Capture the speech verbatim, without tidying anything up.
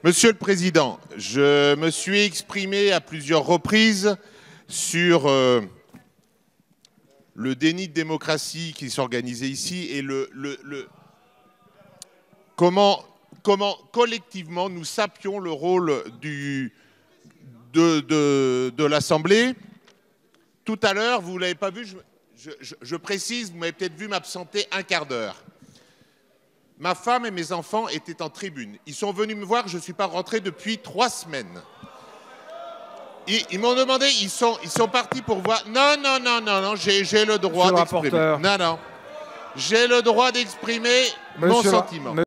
Monsieur le Président, je me suis exprimé à plusieurs reprises sur euh, le déni de démocratie qui s'organisait ici et le, le, le comment, comment collectivement nous sapions le rôle du, de, de, de l'Assemblée. Tout à l'heure, vous ne l'avez pas vu, je, je, je, je précise, vous m'avez peut-être vu m'absenter un quart d'heure. Ma femme et mes enfants étaient en tribune. Ils sont venus me voir, je ne suis pas rentré depuis trois semaines. Ils, ils m'ont demandé, ils sont, ils sont partis pour voir. Non, non, non, non, non, j'ai le droit d'exprimer. Non, non. J'ai le droit d'exprimer mon sentiment.